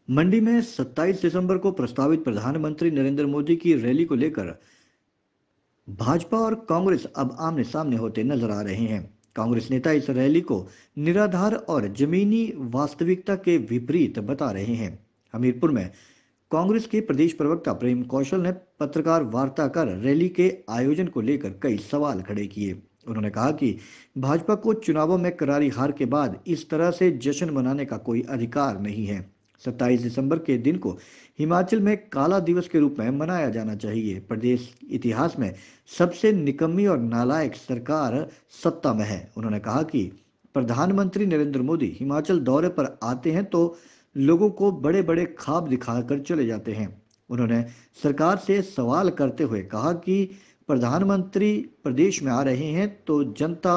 मंडी में 27 दिसंबर को प्रस्तावित प्रधानमंत्री नरेंद्र मोदी की रैली को लेकर भाजपा और कांग्रेस अब आमने सामने होते नजर आ रहे हैं। कांग्रेस नेता इस रैली को निराधार और जमीनी वास्तविकता के विपरीत बता रहे हैं। हमीरपुर में कांग्रेस के प्रदेश प्रवक्ता प्रेम कौशल ने पत्रकार वार्ता कर रैली के आयोजन को लेकर कई सवाल खड़े किए। उन्होंने कहा कि भाजपा को चुनावों में करारी हार के बाद इस तरह से जश्न मनाने का कोई अधिकार नहीं है। 27 दिसंबर के दिन को हिमाचल में काला दिवस के रूप में मनाया जाना चाहिए। प्रदेश इतिहास में सबसे निकम्मी और नालायक सरकार सत्ता में है। उन्होंने कहा कि प्रधानमंत्री नरेंद्र मोदी हिमाचल दौरे पर आते हैं तो लोगों को बड़े बड़े ख्वाब दिखाकर चले जाते हैं। उन्होंने सरकार से सवाल करते हुए कहा कि प्रधानमंत्री प्रदेश में आ रहे हैं तो जनता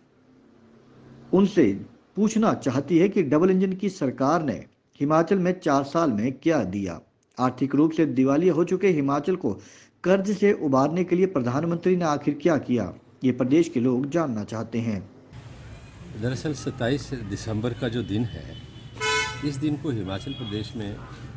उनसे पूछना चाहती है कि डबल इंजन की सरकार ने हिमाचल में 4 साल में क्या दिया। आर्थिक रूप से दिवालिया हो चुके हिमाचल को कर्ज से उबारने के लिए प्रधानमंत्री ने आखिर क्या किया, ये प्रदेश के लोग जानना चाहते हैं। दरअसल 27 दिसंबर का जो दिन है, इस दिन को हिमाचल प्रदेश में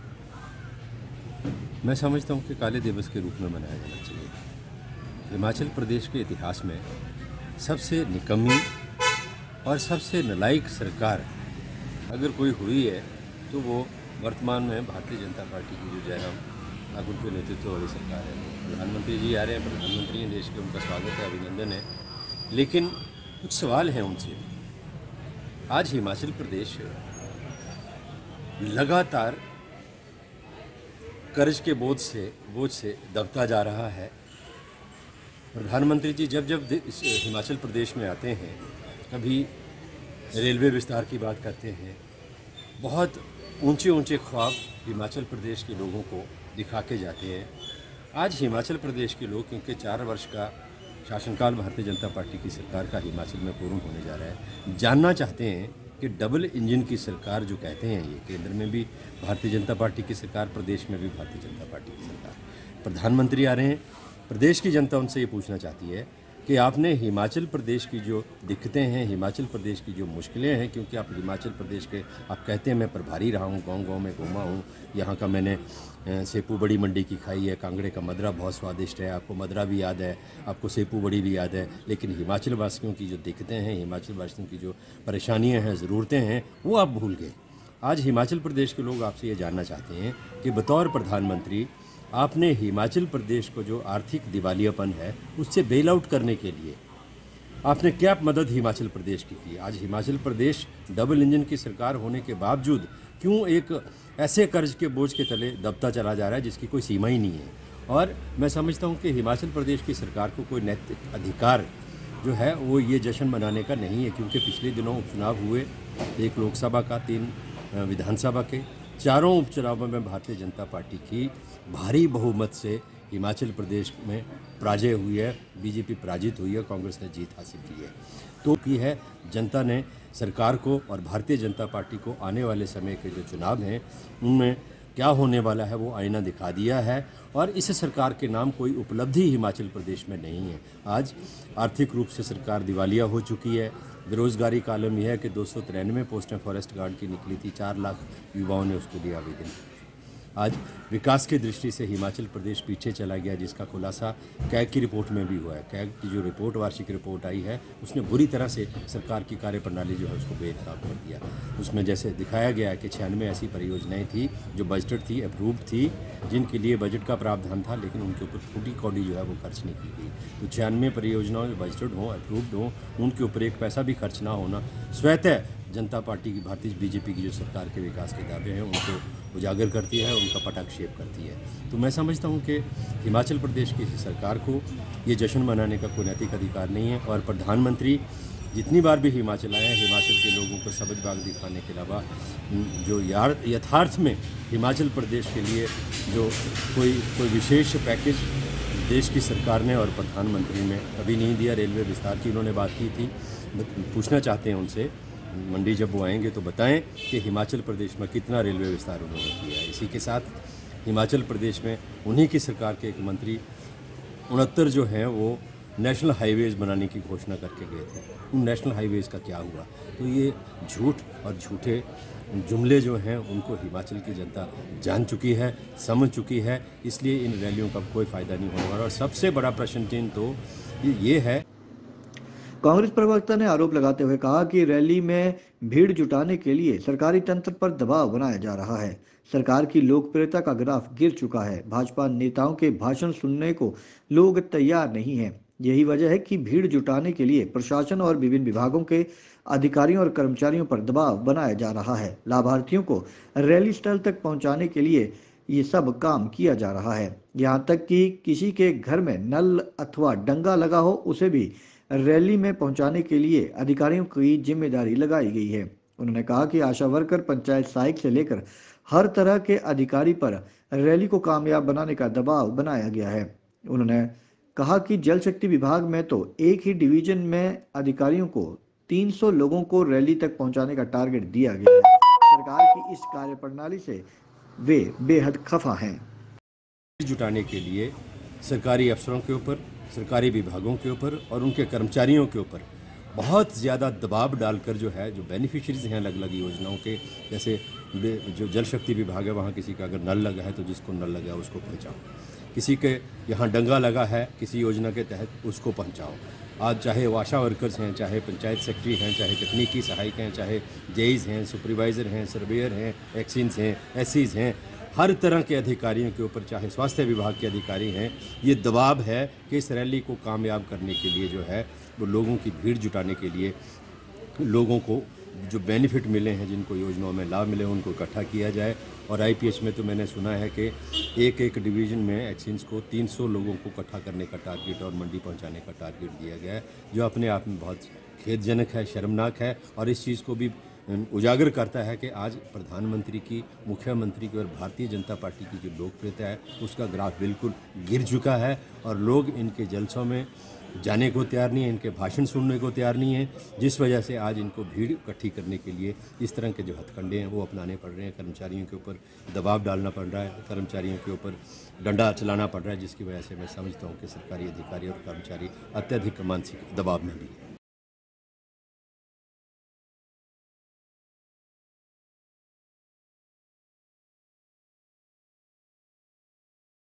मैं समझता हूँ कि काले दिवस के रूप में मनाया जाना चाहिए। हिमाचल प्रदेश के इतिहास में सबसे निकम्मी और सबसे नालायक सरकार अगर कोई हुई है तो वो वर्तमान में भारतीय जनता पार्टी की जो जयराम ठाकुर के नेतृत्व वाली सरकार है। प्रधानमंत्री जी आ रहे हैं, प्रधानमंत्री हैं देश के, उनका स्वागत है, अभिनंदन है। लेकिन कुछ सवाल हैं उनसे। आज हिमाचल प्रदेश लगातार कर्ज के बोझ से दबता जा रहा है। प्रधानमंत्री जी जब जब हिमाचल प्रदेश में आते हैं, कभी रेलवे विस्तार की बात करते हैं, बहुत ऊंचे ऊंचे ख्वाब हिमाचल प्रदेश के लोगों को दिखा के जाते हैं। आज हिमाचल प्रदेश के लोग, क्योंकि 4 वर्ष का शासनकाल भारतीय जनता पार्टी की सरकार का हिमाचल में पूर्ण होने जा रहा है, जानना चाहते हैं कि डबल इंजन की सरकार जो कहते हैं, ये केंद्र में भी भारतीय जनता पार्टी की सरकार, प्रदेश में भी भारतीय जनता पार्टी की सरकार, प्रधानमंत्री आ रहे हैं। प्रदेश की जनता उनसे ये पूछना चाहती है कि आपने हिमाचल प्रदेश की जो दिक्कतें हैं, हिमाचल प्रदेश की जो मुश्किलें हैं, क्योंकि आप हिमाचल प्रदेश के, आप कहते हैं मैं प्रभारी रहा हूँ, गांव-गांव में घूमा हूँ, यहाँ का मैंने सेपू बड़ी मंडी की खाई है, कांगड़े का मदरा बहुत स्वादिष्ट है, आपको मदरा भी याद है, आपको सेपू बड़ी भी याद है। लेकिन हिमाचल वासियों की जो दिक्कतें हैं, हिमाचल वासियों की जो परेशानियाँ हैं, ज़रूरतें हैं, वो आप भूल गए। आज हिमाचल प्रदेश के लोग आपसे ये जानना चाहते हैं कि बतौर प्रधानमंत्री आपने हिमाचल प्रदेश को जो आर्थिक दिवालियापन है उससे बेल आउट करने के लिए आपने क्या मदद हिमाचल प्रदेश की की। आज हिमाचल प्रदेश डबल इंजन की सरकार होने के बावजूद क्यों एक ऐसे कर्ज के बोझ के तले दबता चला जा रहा है जिसकी कोई सीमा ही नहीं है। और मैं समझता हूँ कि हिमाचल प्रदेश की सरकार को कोई नैतिक अधिकार जो है वो ये जश्न मनाने का नहीं है, क्योंकि पिछले दिनों उपचुनाव हुए, एक लोकसभा का, 3 विधानसभा के, चारों उपचुनावों में भारतीय जनता पार्टी की भारी बहुमत से हिमाचल प्रदेश में पराजय हुई है, बीजेपी पराजित हुई है, कांग्रेस ने जीत हासिल की है। तो की है जनता ने सरकार को और भारतीय जनता पार्टी को आने वाले समय के जो चुनाव हैं उनमें क्या होने वाला है वो आईना दिखा दिया है। और इस सरकार के नाम कोई उपलब्धि हिमाचल प्रदेश में नहीं है। आज आर्थिक रूप से सरकार दिवालिया हो चुकी है। बेरोज़गारी का आलम यह है कि 293 पोस्टें फॉरेस्ट गार्ड की निकली थी, 4 लाख युवाओं ने उसके लिए आवेदन किया। आज विकास की दृष्टि से हिमाचल प्रदेश पीछे चला गया, जिसका खुलासा कैग की रिपोर्ट में भी हुआ है। कैग की जो रिपोर्ट, वार्षिक रिपोर्ट आई है, उसने बुरी तरह से सरकार की कार्यप्रणाली जो है उसको बेनकाब कर दिया। उसमें जैसे दिखाया गया है कि 96 ऐसी परियोजनाएं थी जो बजटेड थी, अप्रूव्ड थी, जिनके लिए बजट का प्रावधान था, लेकिन उनके ऊपर फूटी कौड़ी जो है वो खर्च नहीं की गई। तो 96 परियोजनाओं जो बजटेड हों, अप्रूव्ड हों, उनके ऊपर एक पैसा भी खर्च ना होना स्वतः जनता पार्टी की, भारतीय बीजेपी की जो सरकार के विकास के दावे हैं उनको उजागर करती है, उनका पटाक्षेप करती है। तो मैं समझता हूँ कि हिमाचल प्रदेश की सरकार को ये जश्न मनाने का कोई नैतिक अधिकार नहीं है। और प्रधानमंत्री जितनी बार भी हिमाचल आए हैं, हिमाचल के लोगों को सबज बाग दिखाने के अलावा जो यथार्थ में हिमाचल प्रदेश के लिए जो कोई विशेष पैकेज देश की सरकार ने और प्रधानमंत्री ने कभी नहीं दिया। रेलवे विस्तार की उन्होंने बात की थी। पूछना चाहते हैं उनसे, मंडी जब वो आएंगे तो बताएं कि हिमाचल प्रदेश में कितना रेलवे विस्तार उन्होंने किया है। इसी के साथ हिमाचल प्रदेश में उन्हीं की सरकार के एक मंत्री 69 जो हैं वो नेशनल हाईवेज बनाने की घोषणा करके गए थे। उन नेशनल हाईवेज का क्या हुआ? तो ये झूठ और झूठे जुमले जो हैं उनको हिमाचल की जनता जान चुकी है, समझ चुकी है, इसलिए इन रैलियों का कोई फ़ायदा नहीं होने वाला। और सबसे बड़ा प्रश्न चिन्ह तो ये है। कांग्रेस प्रवक्ता ने आरोप लगाते हुए कहा कि रैली में भीड़ जुटाने के लिए सरकारी तंत्र पर दबाव बनाया जा रहा है। सरकार की लोकप्रियता का ग्राफ गिर चुका है। भाजपा नेताओं के भाषण सुनने को लोग तैयार नहीं हैं। यही वजह है कि भीड़ जुटाने के लिए प्रशासन और विभिन्न विभागों के अधिकारियों और कर्मचारियों पर दबाव बनाया जा रहा है। लाभार्थियों को रैली स्थल तक पहुंचाने के लिए ये सब काम किया जा रहा है। यहाँ तक कि किसी के घर में नल अथवा डंगा लगा हो उसे भी रैली में पहुंचाने के लिए अधिकारियों की जिम्मेदारी लगाई गई है। उन्होंने कहा कि आशा वर्कर, पंचायत सहायक से लेकर हर तरह के अधिकारी पर रैली को कामयाब बनाने का दबाव बनाया गया है। उन्होंने कहा कि जल शक्ति विभाग में तो एक ही डिवीजन में अधिकारियों को 300 लोगों को रैली तक पहुंचाने का टारगेट दिया गया है। सरकार की इस कार्यप्रणाली से वे बेहद खफा हैं। जुटाने के लिए सरकारी अफसरों के ऊपर, सरकारी विभागों के ऊपर और उनके कर्मचारियों के ऊपर बहुत ज़्यादा दबाव डालकर जो है, जो बेनिफिशरीज हैं अलग अलग योजनाओं के, जैसे जो जल शक्ति विभाग है वहाँ किसी का अगर नल लगा है तो जिसको नल लगा है उसको पहुँचाओ, किसी के यहाँ डंगा लगा है किसी योजना के तहत उसको पहुँचाओ। आज चाहे वो आशा वर्कर्स हैं, चाहे पंचायत सेक्रेटरी हैं, चाहे तकनीकी सहायक हैं, चाहे जेईज हैं, सुपरवाइज़र हैं, सर्वेयर हैं, एक्सिन्स हैं, एससीज हैं, हर तरह के अधिकारियों के ऊपर, चाहे स्वास्थ्य विभाग के अधिकारी हैं, ये दबाव है कि इस रैली को कामयाब करने के लिए जो है वो लोगों की भीड़ जुटाने के लिए लोगों को जो बेनिफिट मिले हैं, जिनको योजनाओं में लाभ मिले उनको इकट्ठा किया जाए। और आईपीएच में तो मैंने सुना है कि एक एक डिवीज़न में एक्सिन्स को 300 लोगों को इकट्ठा करने का टारगेट और मंडी पहुंचाने का टारगेट दिया गया है, जो अपने आप में बहुत खेदजनक है, शर्मनाक है। और इस चीज़ को भी उजागर करता है कि आज प्रधानमंत्री की, मुख्यमंत्री की और भारतीय जनता पार्टी की जो लोकप्रियता है उसका ग्राफ बिल्कुल गिर चुका है और लोग इनके जलसों में जाने को तैयार नहीं है, इनके भाषण सुनने को तैयार नहीं है, जिस वजह से आज इनको भीड़ इकट्ठी करने के लिए इस तरह के जो हथकंडे हैं वो अपनाने पड़ रहे हैं। कर्मचारियों के ऊपर दबाव डालना पड़ रहा है, कर्मचारियों के ऊपर डंडा चलाना पड़ रहा है, जिसकी वजह से मैं समझता हूँ कि सरकारी अधिकारी और कर्मचारी अत्यधिक मानसिक दबाव में भी हैं।